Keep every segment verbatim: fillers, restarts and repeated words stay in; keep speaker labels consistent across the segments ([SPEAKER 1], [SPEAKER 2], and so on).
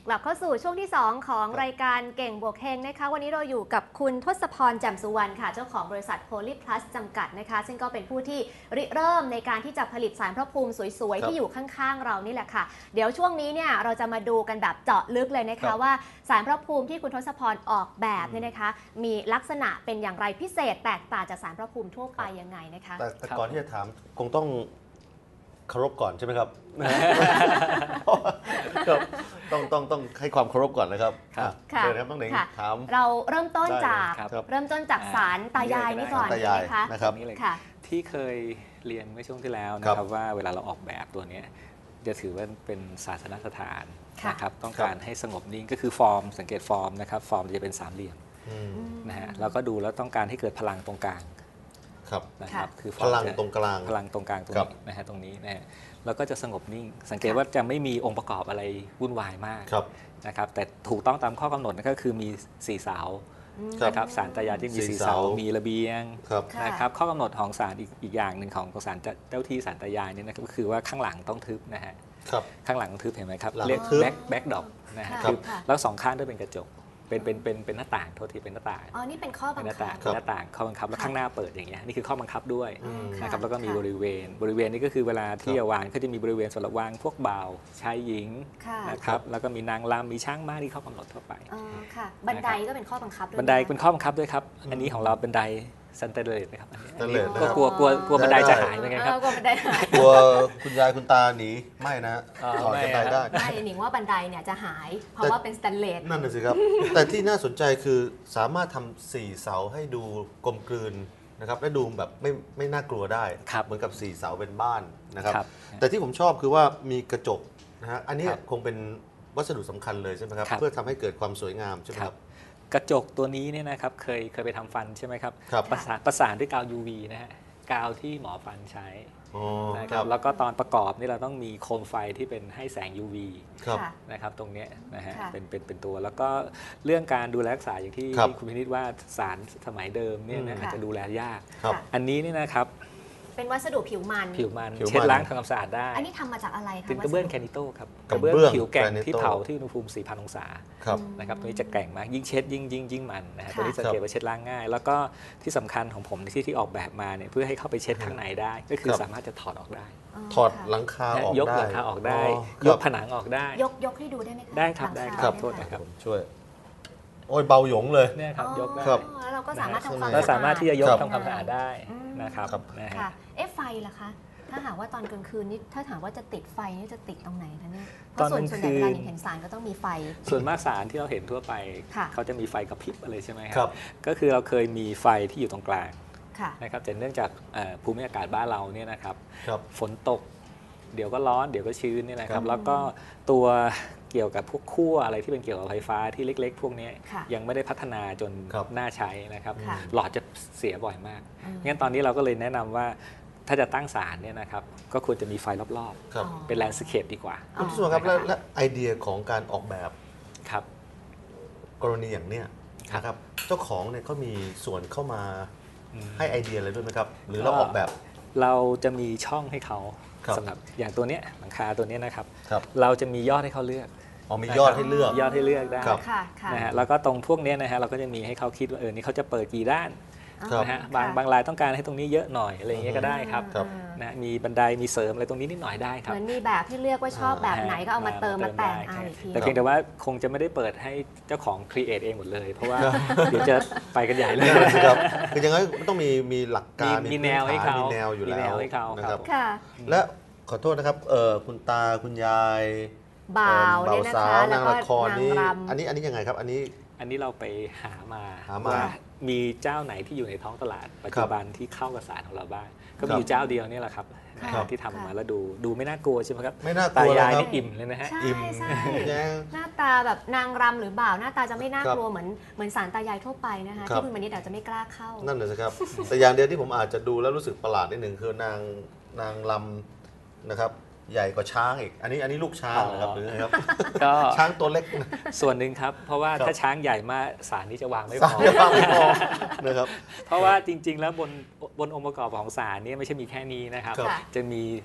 [SPEAKER 1] กลับเข้าสู่ช่วงที่สองของรายการเก่งบวกเฮงนะคะวันนี้เราอยู่กับคุณทศพรแจ่มสุวรรณค่ะเจ้าของบริษัทโพลีพลัสจำกัดนะคะซึ่งก็เป็นผู้ที่ริเริ่มในการที่จะผลิตสารพระภูมิสวยๆที่อยู่ข้างๆเรานี่แหละค่ะเดี๋ยวช่วงนี้เนี่ยเราจะมาดูกันแบบเจาะลึกเลยนะคะว่าสารพระภูมิที่คุณทศพรออกแบบเนี่ยนะคะมีลักษณะเป็นอย่างไรพิเศษแตกต่างจากสารพระภูมิทั่วไปยังไงนะคะ
[SPEAKER 2] แต่ก่อนที่จะถามคงต้องเคารพก่อนใช่ไหมครับต้องต้องต้องให้ความเคารพก่อนนะครับ
[SPEAKER 1] ค่ะ
[SPEAKER 2] ครับต้องไหนถาม
[SPEAKER 1] เราเริ่มต้นจากเริ่มต้นจากสารตายายนี่ก่อนนะคะ
[SPEAKER 2] นะครับ
[SPEAKER 3] ที่เคยเรียนเมื่อช่วงที่แล้วนะครับว่าเวลาเราออกแบบตัวนี้จะถือว่าเป็นศาสนสถานนะครับต้องการให้สงบนิ่งก็คือฟอร์มสังเกตฟอร์มนะครับฟอร์มจะเป็นสามเหลี่ยมนะฮะแล้วก็ดูแล้วต้องการให้เกิดพลังตรงกลางนะครับคือ
[SPEAKER 2] พลังตรงกลาง
[SPEAKER 3] พลังตรงกลางตรงนี้นะฮะตรงนี้นะฮะแล้วก็จะสงบนิ่งสังเกตว่าจะไม่มีองค์ประกอบอะไรวุ่นวายมากนะครับแต่ถูกต้องตามข้อกำหนดก็คือมีสี่เสานะครับศาลตายายที่มีสี่เสามีระเบียงนะครับข้อกำหนดของศาลอีกอีกอย่างหนึ่งของศาลเจ้าที่ศาลตายายนี่นะครับก็คือว่าข้างหลังต้องทึบนะฮะข้างหลังทึบเห็นไหมครับเรียกแบ็คแบ็คดอกนะฮะแล้วสองข้างด้วยเป็นกระจกเป็นเป็นเป็นเป็นหน้าต่างโทษทีเป็นหน้าต่าง
[SPEAKER 1] อ๋อนี่เป็นข้อบังคับ
[SPEAKER 3] เป็นหน้าต่างข้อบังคับแล้วข้างหน้าเปิดอย่างเงี้ยนี่คือข้อบังคับด้วยนะครับแล้วก็มีบริเวณบริเวณนี้ก็คือเวลาที่จะวางก็จะมีบริเวณสำหรับวางพวกบ่าวชายหญิงนะครับแล้วก็มีนางรำมีช้างม้าที่ข้อกำหนดทั่วไป
[SPEAKER 1] อ๋อค่ะบันไดก็เป็นข้อบังคับด้วย
[SPEAKER 3] บันไดเป็นข้อบังคับด้วยครับอันนี้ของเราบันไดซันเตเลตนะครับก็กลัวกลัวกลัวบันไดจะหายไปไงครับ
[SPEAKER 1] กลัวบันไดหาย
[SPEAKER 2] กลัวคุณยายคุณตาหนีไม่นะถอดบันไดได้
[SPEAKER 1] ไม่หนิงว่าบันไดเนี่ยจะหายเพราะว่าเป็นสแตนเลส
[SPEAKER 2] นั่นน่ะสิครับแต่ที่น่าสนใจคือสามารถทำสี่เสาให้ดูกลมกลืนนะครับและดูแบบไม่ไม่น่ากลัวได้เหมือนกับสี่เสาเป็นบ้านนะครับแต่ที่ผมชอบคือว่ามีกระจกนะฮะอันนี้คงเป็นวัสดุสำคัญเลยใช่ไหมครับเพื่อทำให้เกิดความสวยงามใช่ไหมครับ
[SPEAKER 3] กระจกตัวนี้เนี่ยนะครับเคยเคยไปทำฟันใช่ไหมครับประสานประสานด้วยกาว ยู วี นะฮะกาวที่หมอฟันใช้นะครับแล้วก็ตอนประกอบนี่เราต้องมีโคมไฟที่เป็นให้แสง ยู วี นะครับตรงนี้นะฮะเป็นเป็นเป็นตัวแล้วก็เรื่องการดูแลรักษาอย่างที่คุณพินิจว่าสารสมัยเดิมเนี่ยอาจจะดูแลยากอันนี้นี่นะครับ
[SPEAKER 1] เป็นวัสดุผิวมัน
[SPEAKER 3] ผิวมันเช็ดล้างทำความสะอาดได้
[SPEAKER 1] อันนี้ทำมาจากอะไรคะ
[SPEAKER 3] เป็นกระเบื้องแคนิโต้ครับกระเบื้องผิวแกร่งที่เผาที่อุณหภูมิ สี่พัน องศานะครับตัวนี้จะแกร่งมากยิ่งเช็ดยิ่งยิ่งยิ่งมันนะฮะตัวนี้สังเกตว่าเช็ดล้างง่ายแล้วก็ที่สำคัญของผมที่ที่ออกแบบมาเนี่ยเพื่อให้เข้าไปเช็ดข้างในได้ก็คือสามารถจะถอดออกได้
[SPEAKER 2] ถอดหลังคาออกได้
[SPEAKER 3] ยกหลังคาออกได้ยกผนังออกได้
[SPEAKER 1] ยกยกให้ดูได้ไหมคะ
[SPEAKER 3] ได้ครับได้ครับโทษนะครับ
[SPEAKER 2] ช่วยโอ้ยเบาหยงเลย
[SPEAKER 3] เนี่ยครับยกได้
[SPEAKER 1] แล้วเราก็สามารถทำความ
[SPEAKER 3] เราสามารถที่จะยกทำความสะอาดได้นะครับ
[SPEAKER 1] ค่ะเอ๊ะไฟล่ะคะถ้าหากว่าตอนกลางคืนนี่ถ้าถามว่าจะติดไฟนี่จะติดตรงไหนคะเนี่ยเพราะส่วนส่วนใหญ่เวลาเห็นสารก็ต้องมีไฟ
[SPEAKER 3] ส่วนมากสารที่เราเห็นทั่วไปเขาจะมีไฟกระพริบอะไรใช่ไหมครับก็คือเราเคยมีไฟที่อยู่ตรงกลางนะครับแต่เนื่องจากภูมิอากาศบ้านเราเนี่ยนะครับฝนตกเดี๋ยวก็ร้อนเดี๋ยวก็ชื้นนี่นะครับแล้วก็ตัวเกี่ยวกับพวกขั้วอะไรที่เป็นเกี่ยวกับไฟฟ้าที่เล็กๆพวกนี้ยังไม่ได้พัฒนาจนน่าใช้นะครับหลอดจะเสียบ่อยมากงั้นตอนนี้เราก็เลยแนะนำว่าถ้าจะตั้งศาลเนี่ยนะครับก็ควรจะมีไฟรอบๆเป็นแลนด์สเคปดีกว่า
[SPEAKER 2] คุณผู้ชมครับและไอเดียของการออกแบบ
[SPEAKER 3] ครับ
[SPEAKER 2] กรณีอย่างเนี้ยนะครับเจ้าของเนี่ยเขามีส่วนเข้ามาให้ไอเดียอะไรด้วยไหมครับหรือเราออกแบบ
[SPEAKER 3] เราจะมีช่องให้เขาสำหรับอย่างตัวเนี้ยหลังคาตัวนี้นะครับเราจะมียอดให้เขาเลือก
[SPEAKER 2] อ๋อมียอดให้เลือก
[SPEAKER 3] ยอดให้เลือกได้นะฮะแล้วก็ตรงพวกนี้นะฮะเราก็จะมีให้เขาคิดว่าเออนี่เขาจะเปิดกี่ด้านนะฮะบางบางรายต้องการให้ตรงนี้เยอะหน่อยอะไรอย่างเงี้ยก็ได้ครับนะมีบันไดมีเสริมอะไรตรงนี้นิดหน่อยได้ครับ
[SPEAKER 1] เหมือนมีแบบที่เลือกว่าชอบแบบไหนก็เอามาเติมมาแต่งเอาอีกที
[SPEAKER 3] แต่เพียงแต่ว่าคงจะไม่ได้เปิดให้เจ้าของครีเอทเองหมดเลยเพราะว่าเดี๋ยวจะไปกันใหญ่เลย
[SPEAKER 2] ครับคือยังไงต้องมีมีหลักการ
[SPEAKER 3] มีแนวให้เขา
[SPEAKER 2] มีแนวอยู่แล้ว
[SPEAKER 3] นะครับ
[SPEAKER 2] และขอโทษนะครับเออคุณตาคุณยาย
[SPEAKER 1] บ่าวเนี่ยนะคะ
[SPEAKER 2] แล้วก็นางละครนี้อันนี้อันนี้ยังไงครับอันนี้
[SPEAKER 3] อันนี้เราไปหามาว่ามีเจ้าไหนที่อยู่ในท้องตลาดปัจจุบันที่เข้ากับสารของเราบ้างก็มีอยู่เจ้าเดียวนี่แหละครับที่ทำมาแล้วดูดูไม่น่ากลัวใช่ไหมครับ
[SPEAKER 2] ไม่น่ากลัว
[SPEAKER 3] ตายายนี่อิ่มเลยนะฮะ
[SPEAKER 1] อิ่มหน้าตาแบบนางรำหรือบ่าวหน้าตาจะไม่น่ากลัวเหมือนเหมือนสารตายายทั่วไปนะคะที่คุณมณิษฐ์อาจจะไม่กล้าเข้า
[SPEAKER 2] นั่นเลยครับแต่อย่างเดียวที่ผมอาจจะดูแล้วรู้สึกประหลาดนิดหนึ่งคือนางนางรำนะครับใหญ่กว่าช้างอีกอันนี้อันนี้ลูกช้างนะครับหรือไงครับก็ช้างตัวเล็ก
[SPEAKER 3] ส่วนหนึ่งครับเพราะว่าถ้าช้างใหญ่มากสารนี้จะวางไม่พอ
[SPEAKER 2] นะครับ
[SPEAKER 3] เพราะว่าจริงๆแล้วบนบนองค์ประกอบของสารนี้ไม่ใช่มีแค่นี้นะครับจะมี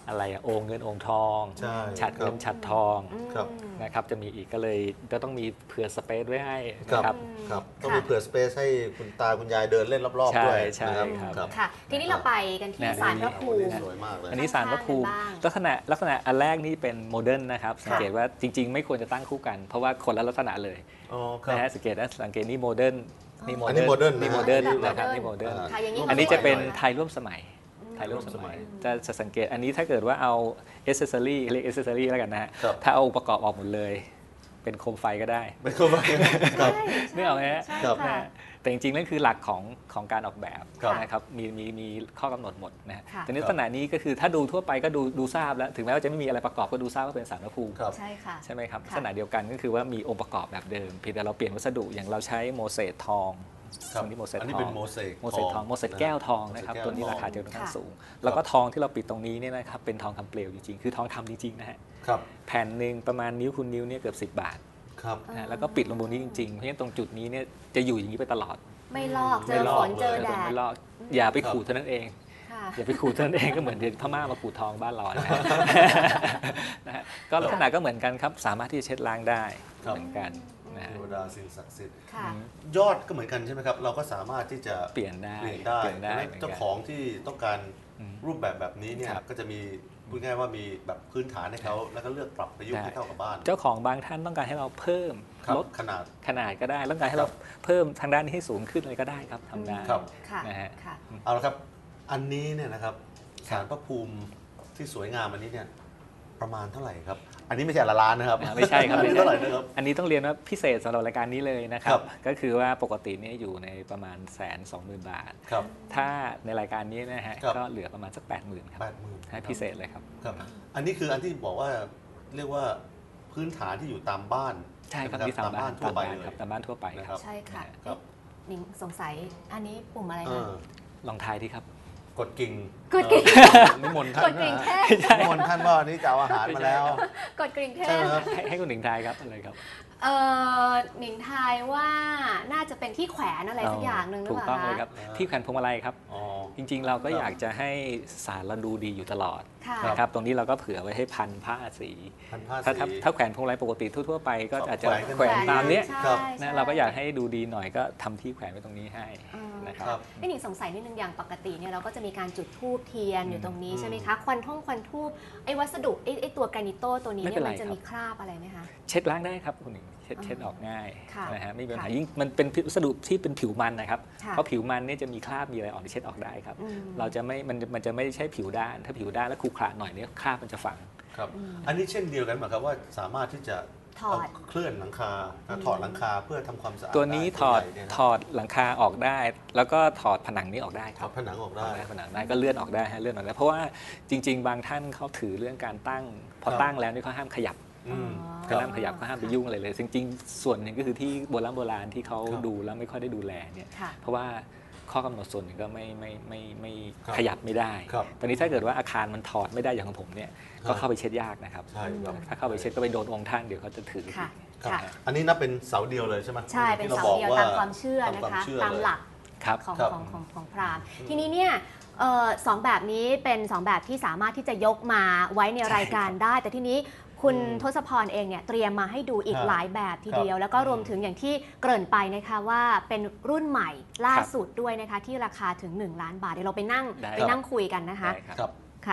[SPEAKER 3] อะไรโอ่งเงินโอ่งทองฉัดเงินฉัดทองนะครับจะมีอีกก็เลยก็ต้องมีเผื่อสเปซไว้ให้นะครับ
[SPEAKER 2] ครับต้องมีเผื่อสเปซให้คุณตาคุณยายเดินเล่นรอบๆด้วยนะครับ
[SPEAKER 1] ค่ะทีนี้เราไปกันที่ศาลพระภูมิ
[SPEAKER 2] สวยมากเลย
[SPEAKER 3] อันนี้ศาลพระภูมิลักษณะลักษณะอันแรกนี่เป็นโมเดิร์นนะครับสังเกตว่าจริงๆไม่ควรจะตั้งคู่กันเพราะว่าคนละลักษณะเลยนะฮะสังเกตนะสังเกตนี่โมเดิร์นนี่โมเดิร์นนี่โมเดิร์นนะครับนี่โมเดิร์นอันนี้จะเป็นไทยร่วมสมัยไทยร่วมสมัยจะสังเกตอันนี้ถ้าเกิดว่าเอาเอเซสซอรี่เรียกเอเซสซอรี่แล้วกันนะฮะถ้าเอาอุปกรณ์ออกหมดเลยเป็นโคมไฟก็ได้
[SPEAKER 2] เป็นโคมไฟ
[SPEAKER 3] ไม่เอาไหมฮะแต่จริงๆนั่นคือหลักของของการออกแบบนะครับมีมีมีข้อกำหนดหมดนะฮะแต่ในลักษณะนี้ก็คือถ้าดูทั่วไปก็ดูดูทราบแล้วถึงแม้ว่าจะไม่มีอะไรประกอบก็ดูทราบว่าเป็นศาลพระภูมิ
[SPEAKER 1] ใช่ค่ะ
[SPEAKER 3] ใช่ไหมครับลักษณะเดียวกันก็คือว่ามีองค์ประกอบแบบเดิมเพียงแต่เราเปลี่ยนวัสดุอย่างเราใช้โมเสสทอง
[SPEAKER 2] อันนี้โมเสสทองโมเสส
[SPEAKER 3] โมเสสทองโมเสสแก้วทองนะครับตัวนี้ราคาจะค่อนข้างสูงแล้วก็ทองที่เราปิดตรงนี้เนี่ยนะครับเป็นทองคำเปลวจริงๆคือทองคำจริงๆนะฮะแผ่นหนึ่งประมาณนิ้วคูณนิ้วเนี่ยเกือบสิบบาทแล้วก็ปิดลงบนนี้จริงๆเพราะฉะนั้นตรงจุดนี้เนี่ยจะอยู่อย่างนี้ไปตลอด
[SPEAKER 1] ไม่ลอกเจอฝนเจอแดด
[SPEAKER 3] ไม่ลอกอย่าไปขูดเท่านั้นเองอย่าไปขูดเท่านั้นเองก็เหมือนเด็กพม่ามาขูดทองบ้านเรานะฮะก็ลักษณะก็เหมือนกันครับสามารถที่จะเช็ดล้างได้เหมือนกัน
[SPEAKER 2] เทวดาสิ่งศักดิ์สิทธิ์ยอดก็เหมือนกันใช่ไหมครับเราก็สามารถที่จะ
[SPEAKER 3] เปลี่ยนได้
[SPEAKER 2] เปลี่ยนได้เจ้าของที่ต้องการรูปแบบแบบนี้เนี่ยก็จะมีพูดง่ายว่ามีแบบพื้นฐานให้เขาแล้วก็เลือกปรับประยุกต์ให้เข้ากับบ้าน
[SPEAKER 3] เจ้าของบางท่านต้องการให้เราเพิ่ม
[SPEAKER 2] ลดขนาด
[SPEAKER 3] ขนาดก็ได้ต้องการให้เราเพิ่มทางด้านนี้ให้สูงขึ้นเลยก็ได้ครับทำได้นะฮะ
[SPEAKER 2] เอาละครับอันนี้เนี่ยนะครับศาลพระภูมิที่สวยงามอันนี้เนี่ยประมาณเท่าไหร่ครับอันนี้ไม่ใช่ละล้านนะครับ
[SPEAKER 3] ไม่ใช่ครับ
[SPEAKER 2] เท่าไหร่นะครับ
[SPEAKER 3] อันนี้ต้องเรียนว่าพิเศษสำหรับรายการนี้เลยนะครับก็คือว่าปกติเนี่ยอยู่ในประมาณแสนสองหมื่นบาทถ้าในรายการนี้นะฮะก็เหลือประมาณสักแปดหมื่นครับให้พิเศษเลยครับ
[SPEAKER 2] อันนี้คืออันที่บอกว่าเรียกว่าพื้นฐานที่อยู่ตามบ้าน
[SPEAKER 3] ใช่ครับที่ตามบ้านทั่วไปครับตามบ้านทั่วไปครับ
[SPEAKER 1] ใช่ค่ะนิ้งสงสัยอันนี้ปุ่มอะไรนะ
[SPEAKER 3] ลองทายดีครับ
[SPEAKER 2] กดกิ่ง
[SPEAKER 1] กดกิ่ง
[SPEAKER 2] นิมนต์ท่านนิมนต์ท่านว่านี่จะเอาอาหารมาแล้ว
[SPEAKER 1] กดกิ่งเทพ
[SPEAKER 3] ให้คุณหนิงทายครับอะไรครับ
[SPEAKER 1] เออหนิงทายว่าน่าจะเป็นที่แขวนอะไรสักอย่างหนึ่งหรือเปล่า
[SPEAKER 3] ถูกต้องเลยครับที่แขวนพวงมาลัยครับจริงๆเราก็อยากจะให้ศาลเราดูดีอยู่ตลอดนะครับตรงนี้เราก็เผื่อไว้ให้พันผ้าสีถ้าถ้าแขวนพวงมาลัยปกติทั่วๆไปก็อาจจะแขวนตามนี้นะเราก็อยากให้ดูดีหน่อยก็ทำที่แขวนไว้ตรงนี้ให้นะครับ
[SPEAKER 1] พี่หนิงสงสัยนิดนึงอย่างปกติเนี่ยเราก็จะมีการจุดธูปเทียนอยู่ตรงนี้ใช่ไหมคะควันท่องควันธูปไอ้วัสดุไอ้ตัวแกรนิโต้ตัวนี้เนี่ยมันจะมีคราบอะไรไหมคะ
[SPEAKER 3] เช็ดล้างได้ครับคุณหนิงเช็ดเช็ดออกง่ายนะฮะไม่มีปัญหายิ่งมันเป็นวัสดุที่เป็นผิวมันนะครับเพราะผิวมันเนี่ยจะมีคราบมีอะไรออกที่เช็ดออกได้ครับเราจะไม่มันมันจะไม่ใช่ผิวด้านถ้าผิวด้านแล้วขรุขระหน่อยเนี่ยคราบมันจะฝัง
[SPEAKER 2] ครับอันนี้เช่นเดียวกันไหมครับว่าสามารถที่จะ
[SPEAKER 1] ถอด
[SPEAKER 2] เคลื่อนหลังคาถอดหลังคาเพื่อทำความสะอาด
[SPEAKER 3] ตัวนี้ถอดถอดหลังคาออกได้แล้วก็ถอดผนังนี้ออกได้ครับ
[SPEAKER 2] ผนังออกได้
[SPEAKER 3] ผนังได้ก็เลื่อนออกได้ฮะเลื่อนออกได้เพราะว่าจริงๆบางท่านเขาถือเรื่องการตั้งพอตั้งแล้วนี่เขาห้ามขยับก็ห้ามขยับก็ห้ามไปยุ่งอะไรเลยจริงๆส่วนหนึ่งก็คือที่โบราณโบราณที่เขาดูแล้วไม่ค่อยได้ดูแลเนี่ยเพราะว่าข้อกำหนดส่วนหนึ่งก็ไม่ไม่ไม่ไม่ขยับไม่ได้ตอนนี้ถ้าเกิดว่าอาคารมันถอดไม่ได้อย่างของผมเนี่ยก็เข้าไปเช็ดยากนะครับถ้าเข้าไปเช็ดก็ไปโดนองค์ท่านเดี๋ยวเขาจะถือ
[SPEAKER 2] อันนี้นับเป็นเสาเดียวเลยใช่ไหม
[SPEAKER 1] ใช่เป็นเสาเดียวตามความเชื่อนะคะตามหลักของของของของพราหมณ์ทีนี้เนี่ยสองแบบนี้เป็นสองแบบที่สามารถที่จะยกมาไว้ในรายการได้แต่ทีนี้คุณทศพรเองเนี่ยเตรียมมาให้ดูอีกหลายแบบทีเดียวแล้วก็รวมถึงอย่างที่เกริ่นไปนะคะว่าเป็นรุ่นใหม่ล่าสุดด้วยนะคะที่ราคาถึงหนึ่งล้านบาทเดี๋ยวเราไปนั่งไปนั่งคุยกันนะคะ
[SPEAKER 2] ครับ
[SPEAKER 1] ค่ะ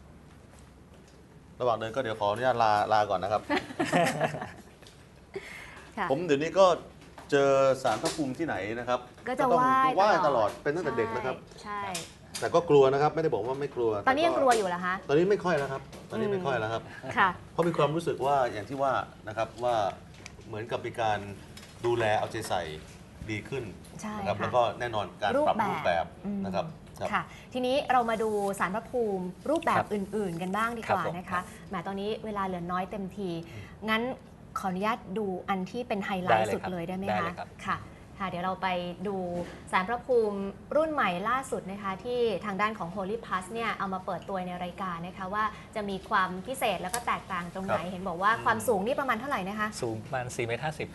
[SPEAKER 2] ระหว่างเดินก็เดี๋ยวขออนุญาตลาลาก่อนนะครับผมเดี๋ยวนี้ก็เจอศาลพระภูมิที่ไหนนะครับ
[SPEAKER 1] ก็จะไหว้
[SPEAKER 2] ไหว้ตลอดเป็นตั้งแต่เด็กนะครับ
[SPEAKER 1] ใช่
[SPEAKER 2] แต่ก็กลัวนะครับไม่ได้บอกว่าไม่กลัว
[SPEAKER 1] ตอนนี้ยังกลัวอยู่เหรอคะ
[SPEAKER 2] ตอนนี้ไม่ค่อยแล้วครับตอนนี้ไม่ค่อยแล้วครับ
[SPEAKER 1] ค่ะ
[SPEAKER 2] เพราะมีความรู้สึกว่าอย่างที่ว่านะครับว่าเหมือนกับมีการดูแลเอาใจใส่ดีขึ้นนะครับแล้วก็แน่นอนการปรับรูปแบบนะครับ
[SPEAKER 1] ค่ะทีนี้เรามาดูศาลพระภูมิรูปแบบอื่นๆกันบ้างดีกว่านะคะแหมตอนนี้เวลาเหลือน้อยเต็มทีงั้นขออนุญาตดูอันที่เป็นไฮไลท์สุดเลยได้ไหมคะค่ะค่ะเดี๋ยวเราไปดูศาลพระภูมิรุ่นใหม่ล่าสุดนะคะที่ทางด้านของ Holy Plus เนี่ยเอามาเปิดตัวในรายการนะคะว่าจะมีความพิเศษแล้วก็แตกต่างตรงไหนเห็นบอกว่าความสูงนี่ประมาณเท่าไหร่นะคะ
[SPEAKER 3] สูงประมาณสี่เมตรห้าสิบครับ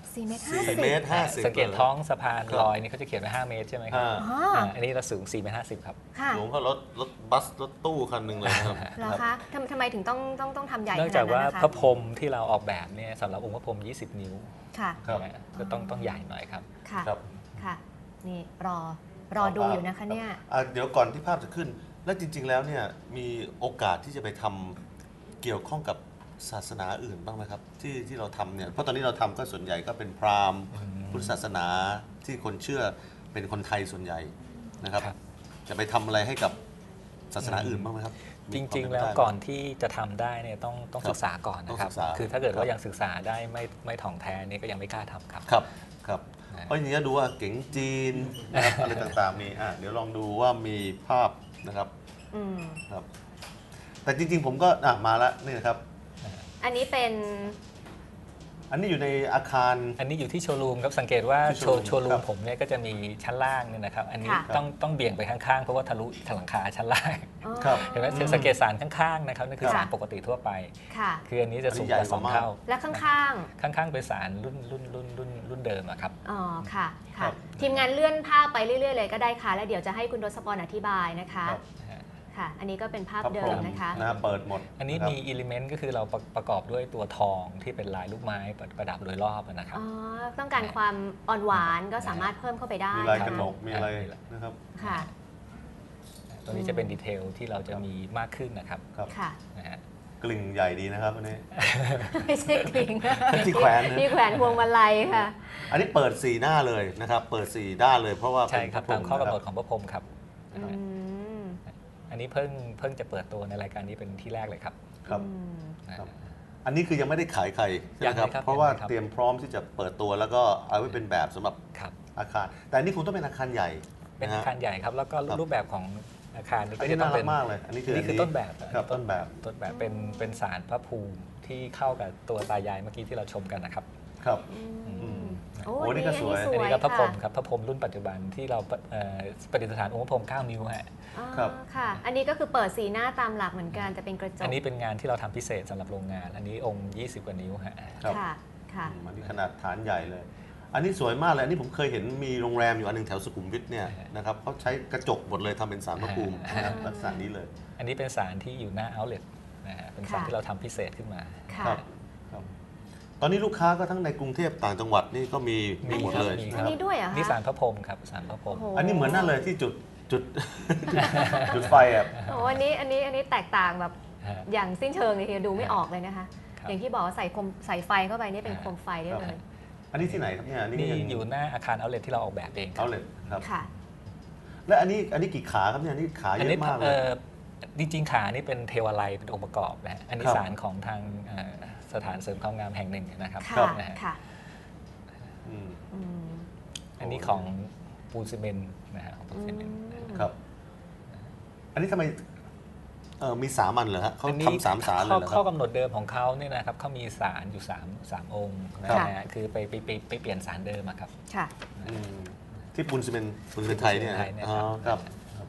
[SPEAKER 1] สี่เมตร
[SPEAKER 2] สี่เมตรห้าสิบ
[SPEAKER 3] สังเกตท้องสะพานลอยนี่เขาจะเขียนไว้ห้าเมตรใช่ไหมครับ
[SPEAKER 2] อ่า
[SPEAKER 3] อ่าอันนี้เราสูงสี่เมตรห้าสิบครับ
[SPEAKER 2] สูงเท่ารถรถบัสรถตู้คันหนึ่งเลยนะครับ
[SPEAKER 1] เหรอคะทำทำไมถึงต้องต้องต้องทำใหญ่ข
[SPEAKER 3] เนื่
[SPEAKER 1] นา
[SPEAKER 3] อ
[SPEAKER 1] ด
[SPEAKER 3] งจาก
[SPEAKER 1] นั้น
[SPEAKER 3] ว่า
[SPEAKER 1] นะคะ
[SPEAKER 3] พระพรหมที่เราออกแบบเนี่ยสำหรับองค์พระพรหมยี่สิบ นิ้ว
[SPEAKER 1] ค่ะ
[SPEAKER 2] ครับ
[SPEAKER 3] นะฮะก็ต้องต้องใหญ่หน่อยครับ
[SPEAKER 1] ค่ะ
[SPEAKER 2] ครับ
[SPEAKER 1] ค่ะนี่รอรอดูอยู่นะคะเนี่ย
[SPEAKER 2] อ่ะเดี๋ยวก่อนที่ภาพจะขึ้น แล้วจริง ๆ แล้วเนี่ยมีโอกาสที่จะไปทำเกี่ยวข้องกับศาสนาอื่นบ้างไหมครับที่ที่เราทำเนี่ยเพราะตอนนี้เราทำก็ส่วนใหญ่ก็เป็นพราหมณ์พุทธศาสนาที่คนเชื่อเป็นคนไทยส่วนใหญ่นะครับ
[SPEAKER 3] ครับ
[SPEAKER 2] จะไปทำอะไรให้กับศาสนาอื่นบ้างไหมครับ
[SPEAKER 3] จริง ๆ
[SPEAKER 2] มี
[SPEAKER 3] แล้ว
[SPEAKER 2] คามเป็ไปได้ไหม
[SPEAKER 3] ก่อนที่จะทำได้เนี่ยต้องต้อง
[SPEAKER 2] ครับ
[SPEAKER 3] ศึกษาก่อนนะครับ
[SPEAKER 2] ต้องศึกษา
[SPEAKER 3] คือถ้าเกิด
[SPEAKER 2] ครั
[SPEAKER 3] ว่า
[SPEAKER 2] บ
[SPEAKER 3] ยังศึกษาได้ไม่ไม่ถ่องแท้นี่ก็ยังไม่กล้าทำครับ
[SPEAKER 2] ครับครับ
[SPEAKER 3] นะ
[SPEAKER 2] เพราะอย่างนี้ยดูว่าเก๋งจีนนะครับ อะไรต่างๆมีอ่ะเดี๋ยวลองดูว่ามีภาพนะครับ
[SPEAKER 1] อืม
[SPEAKER 2] ครับ แต่จริง ๆ ผมก็อ่ะมาแล้วนี่นะครับ
[SPEAKER 1] อันนี้เป็น
[SPEAKER 2] อันนี้อยู่ในอาคาร
[SPEAKER 3] อันนี้อยู่ที่โชว์รูมครับสังเกตว่า
[SPEAKER 2] ที่
[SPEAKER 3] โช
[SPEAKER 2] โชว์
[SPEAKER 3] ว์โชว์รู
[SPEAKER 2] ครั
[SPEAKER 3] ม
[SPEAKER 2] บ
[SPEAKER 3] ผมเนี่ยก็จะมีชั้นล่างเนี่ยนะครับ อันนี้
[SPEAKER 1] ค่ะ
[SPEAKER 3] ต้องต้องเบี่ยงไปข้างๆเพราะว่าทะลุหลังคาชั้นล่าง
[SPEAKER 1] อ๋อ
[SPEAKER 2] ครับ
[SPEAKER 3] เห็นไหมสังเกตสารข้างๆนะครับนั่นคือ
[SPEAKER 1] ค่ะ
[SPEAKER 3] สารปกติทั่วไป
[SPEAKER 1] ค่ะ
[SPEAKER 3] คืออันนี้จะสูงก
[SPEAKER 2] อันนี้
[SPEAKER 3] ว่า
[SPEAKER 2] ใหญ่
[SPEAKER 3] สอง
[SPEAKER 2] กว่า
[SPEAKER 3] เท่า
[SPEAKER 1] และข้าง
[SPEAKER 3] ข้างๆเป็นสารรุ่นรุ่นรุ่นรุ่นรุ่นเดิมอะครับ
[SPEAKER 1] ๆอ๋อค่ะ
[SPEAKER 2] ครั
[SPEAKER 1] ค่ะ
[SPEAKER 2] บ
[SPEAKER 1] ทีมงานเลื่อนภาพไปเรื่อยๆเลยก็ได้ค่ะ แล้วเดี๋ยวจะให้คุณทศพรอธิบายนะคะ
[SPEAKER 2] ครับ
[SPEAKER 1] ค่ะ อันนี้ก็เป็นภาพ
[SPEAKER 2] พระ
[SPEAKER 1] เดิ
[SPEAKER 2] พร
[SPEAKER 1] ม
[SPEAKER 2] หม
[SPEAKER 1] นะคะ
[SPEAKER 2] นะเปิดหมด
[SPEAKER 3] อันนี้
[SPEAKER 2] ะครับ
[SPEAKER 3] มีอิเลเมนต์ก็คือเราประประกอบด้วยตัวทองที่เป็นลายลูกไม้ประประดับโดยรอบนะครับ
[SPEAKER 1] อ๋อ ต้องการความอ่อนหวานก็สามารถเพิ่มเข้าไปได้
[SPEAKER 2] มีลาย
[SPEAKER 1] นะ
[SPEAKER 2] กระ
[SPEAKER 1] คะ
[SPEAKER 2] หนกมีอะไรนะครับ
[SPEAKER 1] ค่ะ
[SPEAKER 3] ตัวนี้จะเป็นดีเทลที่เราจะมีมากขึ้นนะครับ
[SPEAKER 2] ครับ
[SPEAKER 1] ค่ะ
[SPEAKER 3] นะฮะ
[SPEAKER 2] กลิ่งใหญ่ดีนะครับอันนี้
[SPEAKER 1] ไม่ใช่กลิ่งนะ
[SPEAKER 2] ที่แขวนนะ
[SPEAKER 1] ที่แขวนพวงมาลัยค่ะ
[SPEAKER 2] อันนี้เปิดสี่หน้าเลยนะครับ เปิดสี่ด้านเลยเพราะว่า
[SPEAKER 3] ใช่ครับ
[SPEAKER 2] เป็น
[SPEAKER 3] ตามข้อกำหนด
[SPEAKER 2] ะ
[SPEAKER 3] ของพระพรหมครับ
[SPEAKER 1] อืม
[SPEAKER 3] อันนี้เพิ่งเพิ่งจะเปิดตัวในรายการนี้เป็นที่แรกเลยครับ
[SPEAKER 2] ครับ
[SPEAKER 1] อืม
[SPEAKER 3] นะ
[SPEAKER 2] ครั
[SPEAKER 3] ฮะ
[SPEAKER 2] บ อันนี้คือยังไม่ได้ขายใครใช่ไหมครับ
[SPEAKER 3] ยังไม่ครับ
[SPEAKER 2] เพราะว่า
[SPEAKER 3] ยังไม่ครับ
[SPEAKER 2] เตรียมพร้อมที่จะเปิดตัวแล้วก็เอาไว้เป็นแบบสำหรับ
[SPEAKER 3] ครับ
[SPEAKER 2] อาคาร แต่อันนี้คงต้องเป็นอาคารใหญ่
[SPEAKER 3] เป็น
[SPEAKER 2] นะ
[SPEAKER 3] อา
[SPEAKER 2] ฮะ
[SPEAKER 3] คารใหญ่ครับ แล้วก็
[SPEAKER 2] ครับ
[SPEAKER 3] รูปแบบของอาคารนี้
[SPEAKER 2] อัน
[SPEAKER 3] ก็
[SPEAKER 2] นี้
[SPEAKER 3] จะต้อ
[SPEAKER 2] น่าง รั
[SPEAKER 3] เป็
[SPEAKER 2] ก
[SPEAKER 3] น
[SPEAKER 2] มากเลย อันนี้คือ
[SPEAKER 3] นี่คือต้นแบบ
[SPEAKER 2] ครับต้นแบบ
[SPEAKER 3] ต้นแบบเป็นเป็นสารพระภูมิที่เข้ากับตัวตายายเมื่อกี้ที่เราชมกันนะครับ
[SPEAKER 2] ครับ
[SPEAKER 1] อืม
[SPEAKER 2] โอ้
[SPEAKER 1] โอ้
[SPEAKER 2] นี่ก็สวย
[SPEAKER 3] อันนี้ก็พระพรหม
[SPEAKER 1] ค่ะ
[SPEAKER 3] ครับพระพรหมรุ่นปัจจุบันที่เราเอ่อประดิษฐานองค์พระพรหมเก้านิ้วฮะ
[SPEAKER 1] อ๋อ
[SPEAKER 2] ครับ
[SPEAKER 1] ค่ะ อันนี้ก็คือเปิดสีหน้าตามหลักเหมือนกันแต่เป็นกระจก
[SPEAKER 3] อันนี้เป็นงานที่เราทำพิเศษสำหรับโรงงาน อันนี้องค์ยี่สิบกว่านิ้วฮะ
[SPEAKER 2] ครับ
[SPEAKER 1] ค่ะ ค่ะ
[SPEAKER 2] อืมอันนี้ขนาดฐานใหญ่เลย อันนี้สวยมากเลย อันนี้ผมเคยเห็นมีโรงแรมอยู่อันหนึ่งแถวสุขุมวิทเนี่ยนะครับเขาใช้กระจกหมดเลยทำเป็นสารพระภูมินะครับลักษณะนี้เลย
[SPEAKER 3] อันนี้เป็นสารที่อยู่หน้าเอาท์เล็ตนะฮะเป็นสาร
[SPEAKER 1] ค่ะ
[SPEAKER 3] ที่เราทำพิเศษขึ้นมา
[SPEAKER 1] ค่ะ
[SPEAKER 2] ครับครับ ตอนนี้ลูกค้าก็ทั้งในกรุงเทพต่างจังหวัดนี่ก็มีมีหมดเลย
[SPEAKER 3] มี
[SPEAKER 1] อั
[SPEAKER 3] คน รับ
[SPEAKER 1] นี้ด้วยเหรอคะ
[SPEAKER 3] นี่สารพระพรหมครับสารพระพรหม
[SPEAKER 1] โโ
[SPEAKER 2] อันนี้เหมือนนั่นเลยที่จุดจุด จุดไฟอ่ะ
[SPEAKER 1] โอ้อันนี้อันนี้อันนี้แตกต่างแบบ
[SPEAKER 3] ฮะ
[SPEAKER 1] อย่างสิ้นเชิงเลยทีเดียวดูไม่ออกเลยนะคะ
[SPEAKER 3] ครับ
[SPEAKER 1] อย่างที่บอกว่าใส่คมใส่ไฟเข้าไปนี่เป็นโคมไฟได้เลย
[SPEAKER 2] อันนี้ที่ไหนครับเนี่ยอัน
[SPEAKER 3] นี่
[SPEAKER 2] นี่ยัง
[SPEAKER 3] อยู่หน้าอาคารเอาท์เล็ตที่เราออกแบบเองครั
[SPEAKER 2] เอา
[SPEAKER 3] บ
[SPEAKER 2] เลยครับ
[SPEAKER 1] ค่ะ
[SPEAKER 2] และอันนี้อันนี้กี่ขาครับเนี่ยอันนี้ขา
[SPEAKER 3] อัน
[SPEAKER 2] เย
[SPEAKER 3] นี้
[SPEAKER 2] อะมากเล
[SPEAKER 3] เอ่
[SPEAKER 2] ย
[SPEAKER 3] อจริงๆขานี่เป็นเทวาลัยเป็นองค์ประกอบนะฮะอันนี้
[SPEAKER 2] ครับ
[SPEAKER 3] สารของทางเอ่อสถานเสริมความงามแห่งหนึ่งนะครับ
[SPEAKER 1] ค่ะ
[SPEAKER 3] นะฮะ
[SPEAKER 1] ค่ะ
[SPEAKER 2] อืม
[SPEAKER 1] อืม
[SPEAKER 3] อันนี้ของปูนซีเมนต์นะฮะของปูนซีเมนต์นะฮะ
[SPEAKER 2] ครับ อันนี้ทำไมเออมีสามันเหรอฮะเขา
[SPEAKER 3] อันนี้
[SPEAKER 2] ทำสามสารเลย
[SPEAKER 3] ข้อ
[SPEAKER 2] เหรอค
[SPEAKER 3] ข้อ
[SPEAKER 2] รับ
[SPEAKER 3] กำหนดเดิมของเขาเนี่ยนะครับเขามีสารอยู่สามสามองค์นะ
[SPEAKER 2] ครั
[SPEAKER 3] ฮะ
[SPEAKER 2] บ
[SPEAKER 3] คือไปไปไปไปเปลี่ยนสารเดิมอะครับ
[SPEAKER 1] ค่ะ
[SPEAKER 2] อืมที่ปูนซีเมนต์ปูนซีเมนต์ไทยเนี่ย
[SPEAKER 3] ปูนซีเมนต์ไทยเนี่ย
[SPEAKER 2] อ๋อ
[SPEAKER 3] ค
[SPEAKER 2] ค
[SPEAKER 3] รั
[SPEAKER 2] รับ บครับ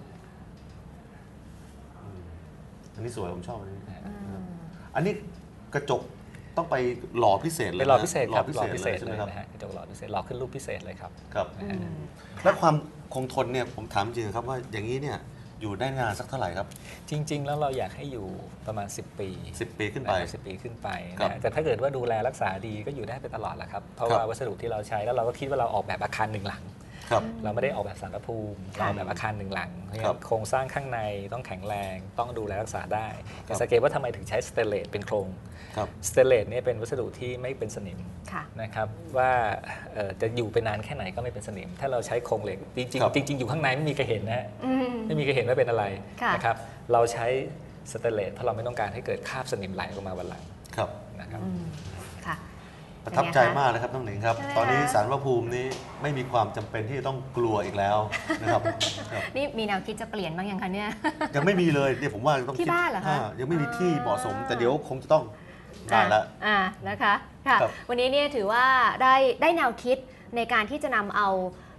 [SPEAKER 2] อืมอันนี้สวยผมชอบอันนี้
[SPEAKER 1] อืม
[SPEAKER 2] อันนี้กระจกต้องไปหล่อพิเศษเลย
[SPEAKER 3] เป็นหลอดพิเศษครับ
[SPEAKER 2] ห
[SPEAKER 3] หล
[SPEAKER 2] ล่
[SPEAKER 3] อ
[SPEAKER 2] อ
[SPEAKER 3] ด
[SPEAKER 2] พิ
[SPEAKER 3] พิ
[SPEAKER 2] เศ
[SPEAKER 3] เศ
[SPEAKER 2] ษ
[SPEAKER 3] ษ
[SPEAKER 2] เลยใช่
[SPEAKER 3] เล
[SPEAKER 2] ไหม
[SPEAKER 3] ย
[SPEAKER 2] ครับ
[SPEAKER 3] นะฮะกระจกหลอดพิเศษหล่อขึ้นรูปพิเศษเลยครับ
[SPEAKER 2] ครับ
[SPEAKER 1] อืม
[SPEAKER 2] และความคงทนเนี่ยผมถามจริงครับว่าอย่างนี้เนี่ยอยู่ได้นานสักเท่าไหร่ครับ
[SPEAKER 3] จริง ๆ แล้วเราอยากให้อยู่ประมาณ สิบ ปี
[SPEAKER 2] สิบปีขึ้นไป
[SPEAKER 3] สิบปีขึ้นไป
[SPEAKER 2] ครับ
[SPEAKER 3] นะฮะแต่ถ้าเกิดว่าดูแลรักษาดีก็อยู่ได้ไปตลอดแหละครับ เพราะ
[SPEAKER 2] ครับ
[SPEAKER 3] ว่าวัสดุที่เราใช้แล้วเราก็คิดว่าเราออกแบบอาคารหนึ่งหลัง
[SPEAKER 2] ครับ
[SPEAKER 3] เราไม่ได้ออกแบบสารพระภูมิ
[SPEAKER 1] ค่ะ
[SPEAKER 3] เราออกแบบอาคารหนึ่งหลังเพราะฉะ
[SPEAKER 2] ครั
[SPEAKER 3] นั้
[SPEAKER 2] บ
[SPEAKER 3] นโครงสร้างข้างในต้องแข็งแรง ต้องดูแลรักษาได้
[SPEAKER 2] ครั
[SPEAKER 3] แต่
[SPEAKER 2] บ
[SPEAKER 3] สังเกตว่าทำไมถึงใช้สเตนเลสเป็นโครง
[SPEAKER 2] ครับ
[SPEAKER 3] สเตนเลสเนี่ยเป็นวัสดุที่ไม่เป็นสนิม
[SPEAKER 1] ค่ะ
[SPEAKER 3] นะครับว่าเอ่อจะอยู่ไปนานแค่ไหนก็ไม่เป็นสนิม ถ้าเราใช้โครงเหล็กจริง
[SPEAKER 2] ครับ
[SPEAKER 3] ๆจริง ๆ อยู่ข้างในไม่มีใครเห็นนะฮะ
[SPEAKER 1] อืม
[SPEAKER 3] ไม่มีใครเห็นว่าเป็นอะไร
[SPEAKER 1] ค่ะ
[SPEAKER 3] นะครับเราใช้สเตนเลสเพราะเราไม่ต้องการให้เกิดคราบสนิมไหลออกมาวันหลัง
[SPEAKER 2] ครับ
[SPEAKER 3] นะครับ
[SPEAKER 1] อืมค่ะ
[SPEAKER 2] ประทับใจมากนะครับน้องหนิงครับ
[SPEAKER 1] ใช่ไหม
[SPEAKER 2] ตอนนี้
[SPEAKER 1] คะ
[SPEAKER 2] สารพระภูมินี้ไม่มีความจำเป็นที่จะต้องกลัวอีกแล้วนะครับครับ
[SPEAKER 1] นี่มีแนวคิดจะเปลี่ยนบ้างยังคะเนี่ย
[SPEAKER 2] ยังไม่มีเลยเดี๋ยวผมว่าต้อง
[SPEAKER 1] ที่
[SPEAKER 2] คิด
[SPEAKER 1] บ้านเหรอคะ
[SPEAKER 2] ายังไม่มีที่เหมาะสม
[SPEAKER 1] อ่า
[SPEAKER 2] แต่เดี๋ยวคงจะต้องได้แล้ว
[SPEAKER 1] อ่านะคะค่ะ
[SPEAKER 2] ครับ
[SPEAKER 1] วันนี้เนี่ยถือว่าได้ได้แนวคิดในการที่จะนำเอา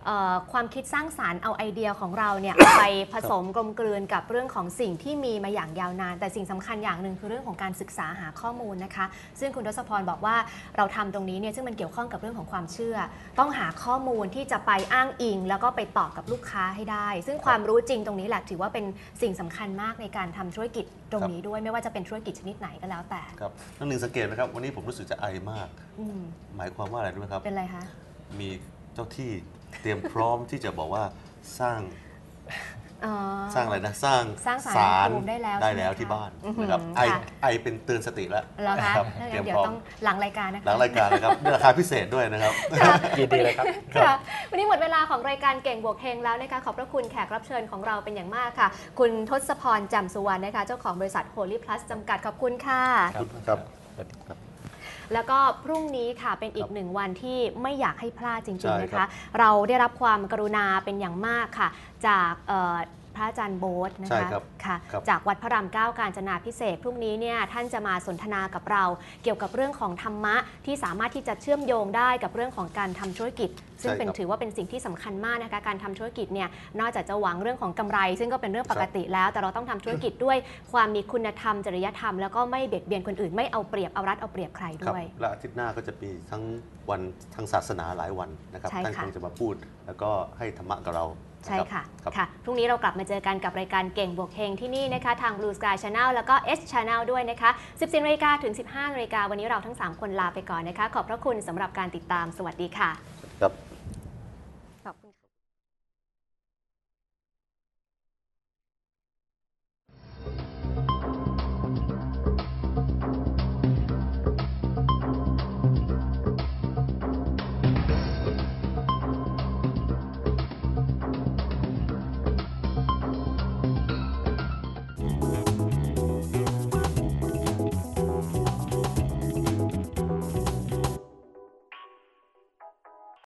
[SPEAKER 1] ความคิดสร้างสรรค์เอาไอเดียของเราเนี่ย ไปผสมกลมกลืนกับเรื่องของสิ่งที่มีมาอย่างยาวนานแต่สิ่งสำคัญอย่างหนึ่งคือเรื่องของการศึกษาหาข้อมูลนะคะซึ่งคุณทศพรบอกว่าเราทำตรงนี้เนี่ยซึ่งมันเกี่ยวข้องกับเรื่องของความเชื่อต้องหาข้อมูลที่จะไปอ้างอิงแล้วก็ไปตอบกับลูกค้าให้ได้ซึ่งความรู้จริงตรงนี้แหละถือว่าเป็นสิ่งสำคัญมากในการทำธุรกิจตรงนี้ด้วยไม่ว่าจะเป็นธุรกิจชนิดไหนก็แล้วแต่
[SPEAKER 2] ครับนั่นหนึ่งสังเกตนะครับวันนี้ผมรู้สึกจะไอมากหมายความว่าอะไรรู้ไหมครับ
[SPEAKER 1] เป็นอะไรคะ
[SPEAKER 2] มีเจ้าที่เตรียมพร้อมที่จะบอกว่าสร้างสร้างอะไรนะสร้าง
[SPEAKER 1] ศาลได้แล้ว
[SPEAKER 2] ได้แล้วที่บ้านนะครับไอไอเป็นเตือนสติแล้ว
[SPEAKER 1] แล้วคะเดี๋ยวต้องหลังรายการนะคะ
[SPEAKER 2] หลังรายการนะครับราคาพิเศษด้วยนะครับ
[SPEAKER 3] ยินดีเลยครับ
[SPEAKER 1] วันนี้หมดเวลาของรายการเก่งบวกเฮงแล้วนะคะขอบพระคุณแขกรับเชิญของเราเป็นอย่างมากค่ะคุณทศพรแจ่มสุวรรณนะคะเจ้าของบริษัท Holy Plus จำกัดขอบคุณค่ะ
[SPEAKER 2] ครับ
[SPEAKER 1] แล้วก็พรุ่งนี้ค่ะเป็นอีกหนึ่งวันที่ไม่อยากให้พลาดจริงๆนะคะเราได้รับความกรุณาเป็นอย่างมากค่ะจากพระอาจารย์โบ๊ทนะคะค่ะจากวัดพระรามเก้ากาญจนาภิเษกพรุ่งนี้เนี่ยท่านจะมาสนทนากับเราเกี่ยวกับเรื่องของธรรมะที่สามารถที่จะเชื่อมโยงได้กับเรื่องของการทำธุรกิจซึ่งเป็นถือว่าเป็นสิ่งที่สำคัญมากนะคะการทำธุรกิจเนี่ยนอกจากจะหวังเรื่องของกำไรซึ่งก็เป็นเรื่องปกติแล้วแต่เราต้องทำธุรกิจด้วยความมีคุณธรรมจริยธรรมแล้วก็ไม่เบียดเบียนคนอื่นไม่เอาเปรียบเอารัดเอาเปรียบใครด้วย
[SPEAKER 2] และอาทิตย์หน้าก็จะมีทั้งวันทางศาสนาหลายวันนะครับท่านคงจะมาพูดแล้วก็ให้ธรรมะกับเรา
[SPEAKER 1] ใช่ค่ะค่ะพรุ่งนี้เรากลับมาเจอกันกับรายการเก่งบวกเฮงที่นี่นะคะทาง Blue Sky Channel แล้วก็ H Channel ด้วยนะคะ สิบสี่นาฬิกาถึง สิบห้านาฬิกาวันนี้เราทั้งสามคนลาไปก่อนนะคะขอบพระคุณสำหรับการติดตามสวัสดีค่ะ
[SPEAKER 2] ครับ
[SPEAKER 1] ขอบคุณ